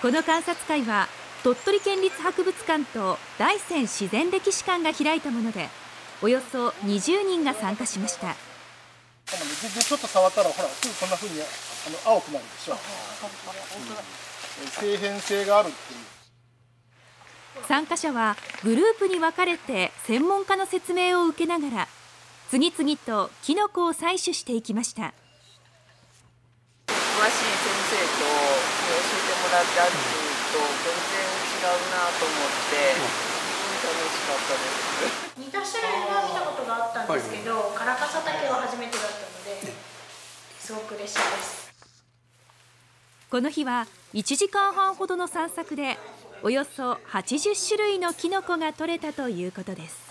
この観察会は鳥取県立博物館と大山自然歴史館が開いたもので、およそ20人が参加しました。 ちょっと触ったらほらすぐこんな風に青くなるでしょ。性変性があるっていう。 参加者はグループに分かれて専門家の説明を受けながら次々とキノコを採取していきました。 詳しい先生と教えてもらったっていうと全然違うなと思って楽しかったです。 似た種類は見たことがあったんですけど、カラカサタケは初めてだったのですごく嬉しいです。 この日は1時間半ほどの散策でおよそ80種類のキノコが採れたということです。